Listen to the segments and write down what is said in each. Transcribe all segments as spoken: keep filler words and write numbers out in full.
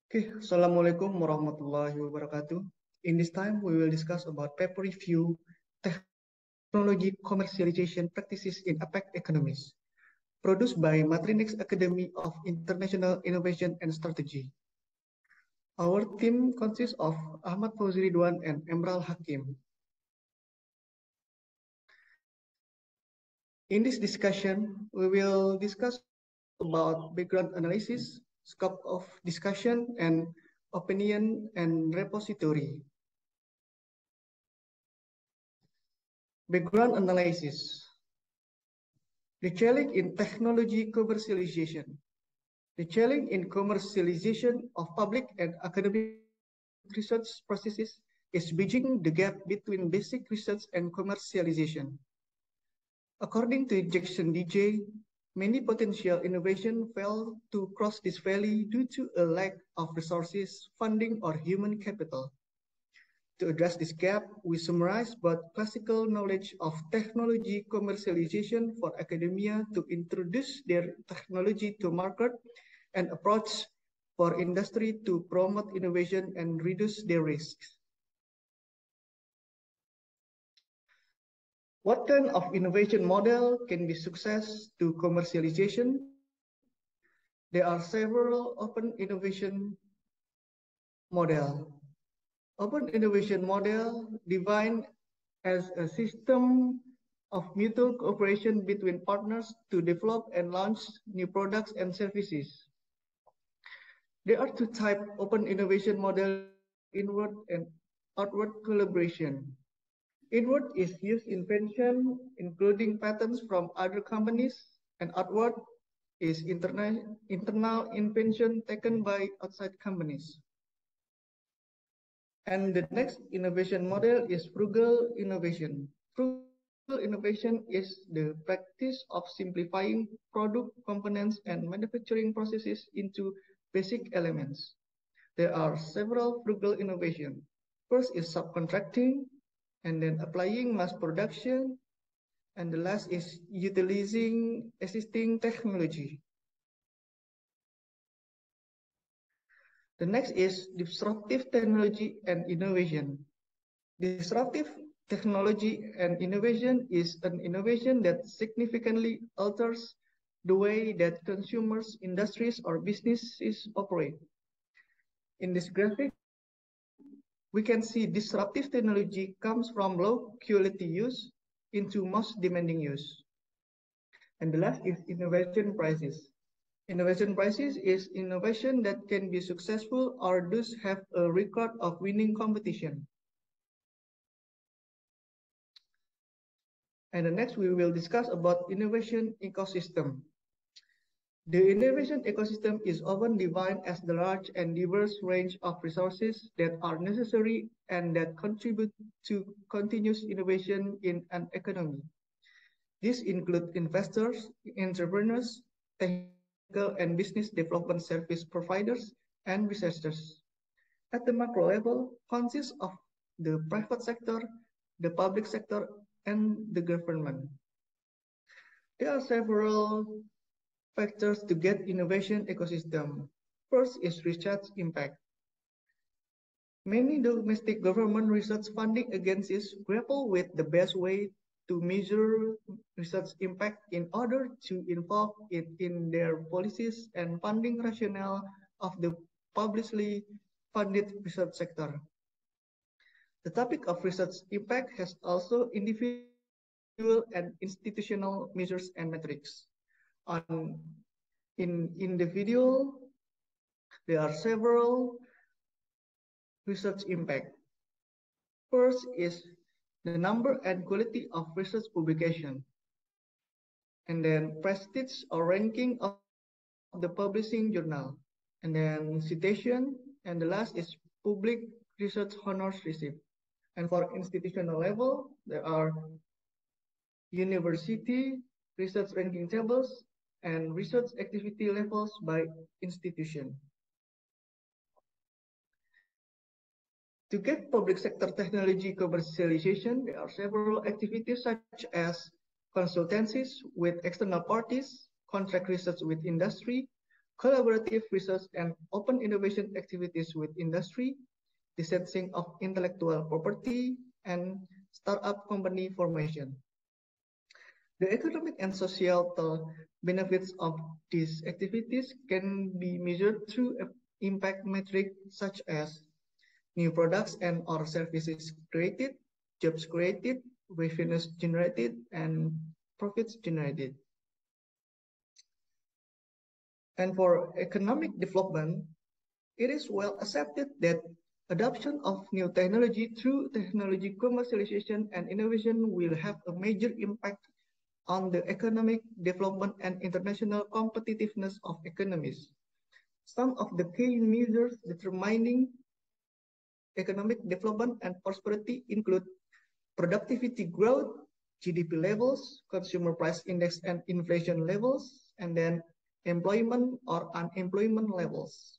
Okay, Assalamualaikum warahmatullahi wabarakatuh. In this time, we will discuss about paper review, technology commercialization practices in APEC economies, produced by Matrinex Academy of International Innovation and Strategy. Our team consists of Ahmad Fauzi Ridwan and Emral Hakim. In this discussion, we will discuss about background analysis, scope of discussion, and opinion and repository. Background analysis. The challenge in technology commercialization. The challenge in commercialization of public and academic research processes is bridging the gap between basic research and commercialization. According to Jackson D J, many potential innovation fail to cross this valley due to a lack of resources, funding, or human capital. To address this gap, we summarize both classical knowledge of technology commercialization for academia to introduce their technology to market and approach for industry to promote innovation and reduce their risks. What kind of innovation model can be success to commercialization? There are several open innovation model. Open innovation model defined as a system of mutual cooperation between partners to develop and launch new products and services. There are two types of open innovation model, inward and outward collaboration. Inward is use invention, including patents from other companies, and outward is internal, internal invention taken by outside companies. And the next innovation model is frugal innovation. Frugal innovation is the practice of simplifying product components and manufacturing processes into basic elements. There are several frugal innovation. First is subcontracting, and then applying mass production, and the last is utilizing existing technology. The next is disruptive technology and innovation. Disruptive technology and innovation is an innovation that significantly alters the way that consumers, industries, or businesses operate. In this graphic, we can see disruptive technology comes from low quality use into most demanding use. And the last is innovation prices. Innovation prices is innovation that can be successful or thus have a record of winning competition. And the next we will discuss about innovation ecosystem. The innovation ecosystem is often defined as the large and diverse range of resources that are necessary and that contribute to continuous innovation in an economy. These include investors, entrepreneurs, technical and business development service providers, and researchers. At the macro level, consists of the private sector, the public sector, and the government. There are several factors to get innovation ecosystem. First is research impact. Many domestic government research funding agencies grapple with the best way to measure research impact in order to involve it in their policies and funding rationale of the publicly funded research sector. The topic of research impact has also individual and institutional measures and metrics. On, in individual, there are several research impact. First is the number and quality of research publication, and then prestige or ranking of the publishing journal, and then citation, and the last is public research honors received. And for institutional level, there are university research ranking tables and research activity levels by institution. To get public sector technology commercialization, there are several activities such as consultancies with external parties, contract research with industry, collaborative research and open innovation activities with industry, the sensing of intellectual property, and startup company formation. The economic and social benefits of these activities can be measured through impact metrics such as new products and or services created, jobs created, revenues generated, and profits generated. And for economic development, it is well accepted that adoption of new technology through technology commercialization and innovation will have a major impact on the economic development and international competitiveness of economies. Some of the key measures determining economic development and prosperity include productivity growth, G D P levels, consumer price index and inflation levels, and then employment or unemployment levels.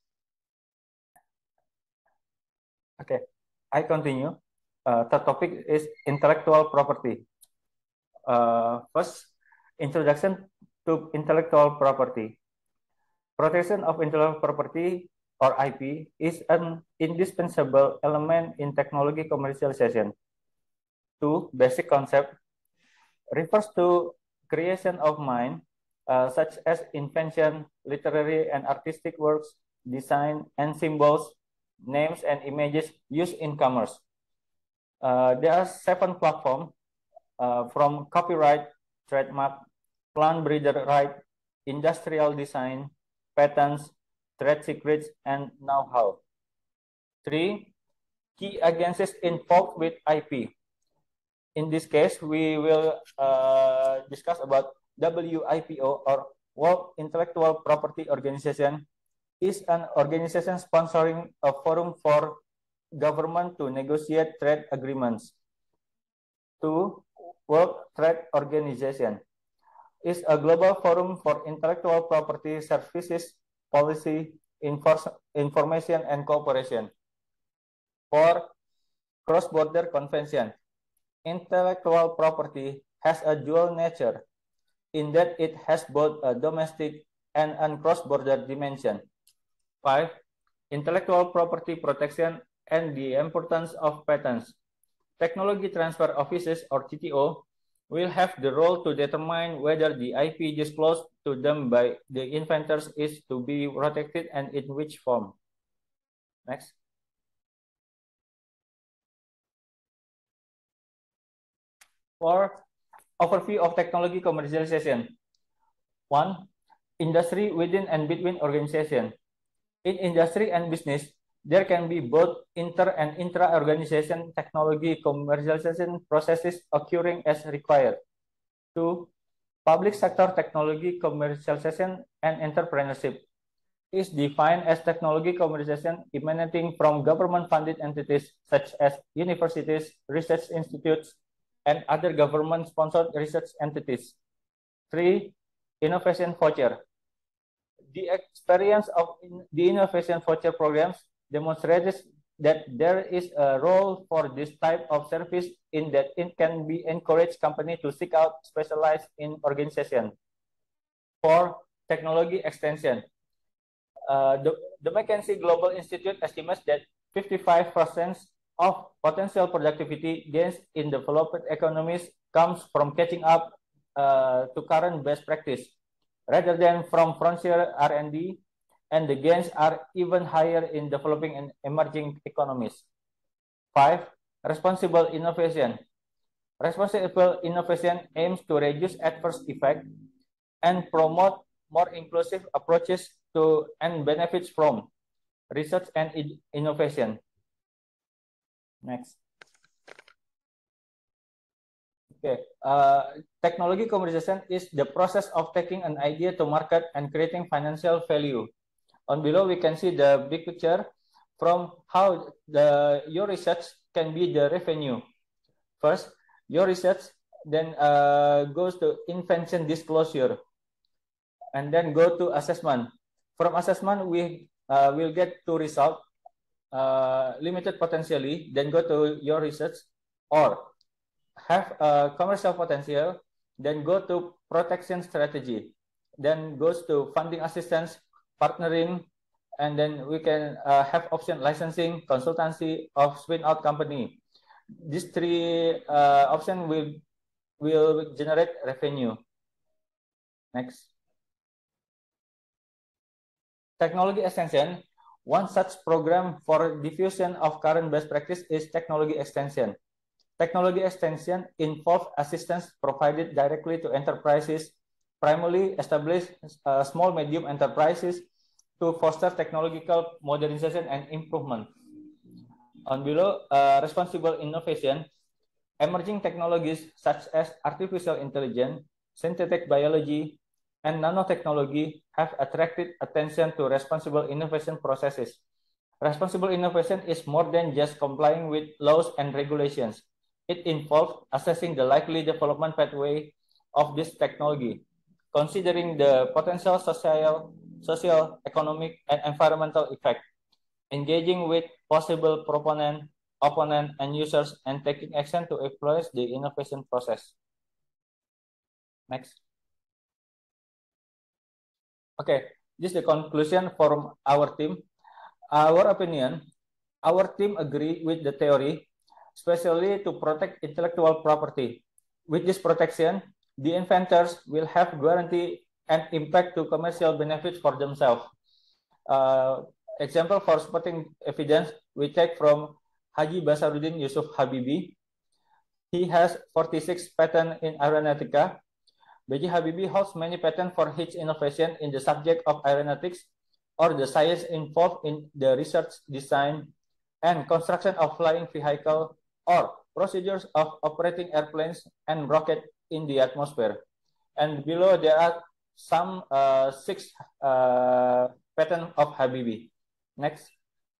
Okay, I continue. Uh, the topic is intellectual property. Uh, first, introduction to intellectual property. Protection of intellectual property, or I P, is an indispensable element in technology commercialization. Two, basic concept refers to creation of mind, uh, such as invention, literary and artistic works, design and symbols, names and images used in commerce. Uh, there are seven platforms uh, from copyright, trademark, plant breeder right, industrial design, patents, trade secrets, and know-how. Three, key agencies involved with I P. In this case, we will uh, discuss about W I P O, or World Intellectual Property Organization, is an organization sponsoring a forum for government to negotiate trade agreements. Two, World Trade Organization is a global forum for intellectual property services, policy, information, and cooperation. Four, Cross-Border Convention. Intellectual property has a dual nature in that it has both a domestic and a cross-border dimension. Five, intellectual property protection and the importance of patents. Technology Transfer Offices, or T T O, will have the role to determine whether the I P disclosed to them by the inventors is to be protected and in which form. Next. For overview of technology commercialization. One, industry within and between organization. In industry and business, there can be both inter and intra-organization technology commercialization processes occurring as required. Two, public sector technology commercialization and entrepreneurship is defined as technology commercialization emanating from government-funded entities such as universities, research institutes, and other government-sponsored research entities. Three, innovation voucher. The experience of in the innovation voucher programs demonstrates that there is a role for this type of service in that it can be encourage companies to seek out specialized in organization. For technology extension, uh, the, the McKinsey Global Institute estimates that fifty-five percent of potential productivity gains in developed economies comes from catching up uh, to current best practice, rather than from frontier R and D, and the gains are even higher in developing and emerging economies. Five, responsible innovation. Responsible innovation aims to reduce adverse effects and promote more inclusive approaches to and benefits from research and innovation. Next. Okay, uh, technology commercialization is the process of taking an idea to market and creating financial value. On below, we can see the big picture from how the your research can be the revenue. First, your research then uh, goes to invention disclosure, and then go to assessment. From assessment, we uh, will get to result. Uh, limited potentially, then go to your research, or have a commercial potential, then go to protection strategy, then goes to funding assistance, partnering, and then we can uh, have option licensing, consultancy, or spin out company. These three uh, options will will generate revenue. Next. Technology extension. One such program for diffusion of current best practice is technology extension. Technology extension involves assistance provided directly to enterprises, primarily established uh, small medium enterprises, to foster technological modernization and improvement. On below, uh, responsible innovation. Emerging technologies such as artificial intelligence, synthetic biology, and nanotechnology have attracted attention to responsible innovation processes. Responsible innovation is more than just complying with laws and regulations. It involves assessing the likely development pathway of this technology, considering the potential social, social, economic, and environmental effect, engaging with possible proponent, opponent, and users, and taking action to influence the innovation process. Next. Okay, this is the conclusion from our team. Our opinion, our team agree with the theory, especially to protect intellectual property. With this protection, the inventors will have guarantee and impact to commercial benefits for themselves. Uh, example for supporting evidence we take from Haji Basaruddin Yusuf Habibi. He has forty-six patents in aeronautica. B J Habibie holds many patents for his innovation in the subject of aeronautics or the science involved in the research, design, and construction of flying vehicle or procedures of operating airplanes and rockets in the atmosphere. And below there are some uh, six uh, patents of Habibie. Next.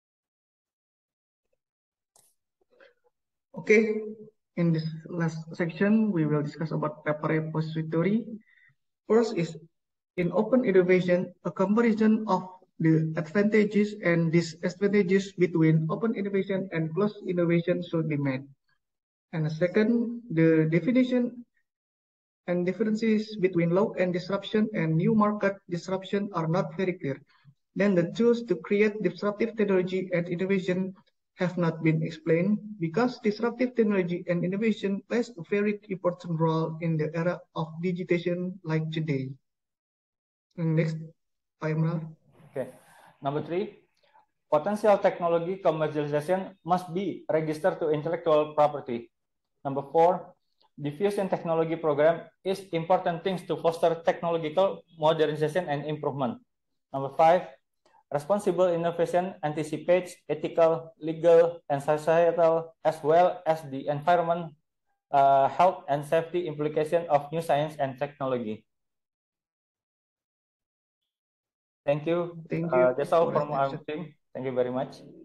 Okay, in this last section, we will discuss about paper repository. First is in open innovation, a comparison of the advantages and disadvantages between open innovation and closed innovation should be made. And the second, the definition and differences between law and disruption and new market disruption are not very clear. Then the tools to create disruptive technology and innovation have not been explained because disruptive technology and innovation plays a very important role in the era of digitization like today. Next, Pak Imran. Okay, number three, potential technology commercialization must be registered to intellectual property. Number four, diffusion technology program is important things to foster technological modernization and improvement. Number five, responsible innovation anticipates ethical, legal, and societal, as well as the environment, uh, health, and safety implication of new science and technology. Thank you. Thank you. Uh, that's all from our team. Thank you very much.